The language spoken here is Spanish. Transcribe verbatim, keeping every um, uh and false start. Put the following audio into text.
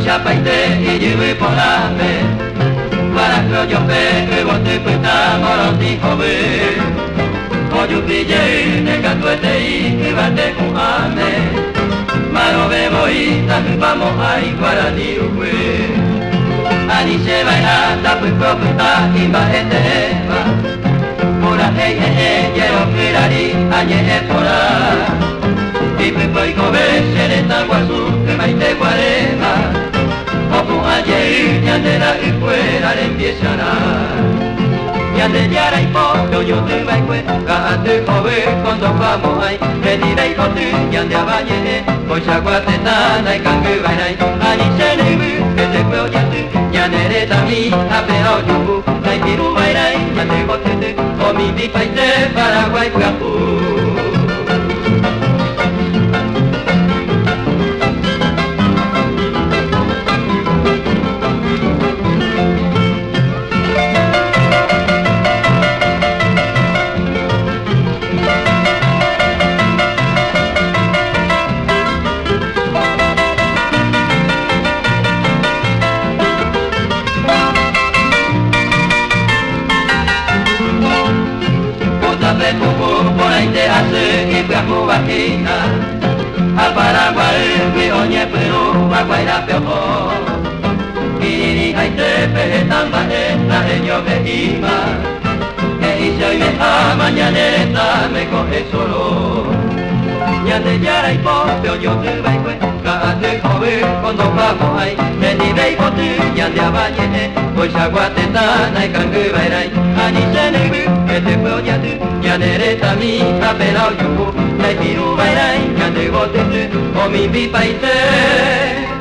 chapaite y lleve por la fe. Para que yo pe, bote puta moroti joven. Oyu pille, ne catuete y que bate con ame. Maro bebo y también vamos a ir para ni ue. Ani se baila, la puta puta y va este eva. Pura hey hey hey, quiero firari, añe pora. Y pepo y cobe, se le está guasu, que maite guarema. Opu ayer, ya de la que fuera le empiezan a. Ya de yara y po, yo te va a cuenta, te joven cuando vamos ahí. Me diré y pote, ya de abaye, pues aguateta, y cangue baila. Ani se le ve, que te puedo ya te, ya de le también, a peor yo, la quiero bailar, ya te bote, o mi pipa y te Paraguay capú. Por ahí te hace y viajo vagina. Al Paraguay, que oye, pero va a guayar peor. Y ahí te pejetan bajeta, ellos me iba. Que hice hoy vieja, mañaneta me coge solo. Ya te yara y popeo, yo te va a cuenta, te joven cuando vamos ahí. Me diré y bote, ya te abaye, pues aguatetana y cangue bairai. Ani se le ve, que te puedo ya te, ya dereta mi, a pelao yo, la piru bairai, ya te bote, o mi pipa y te.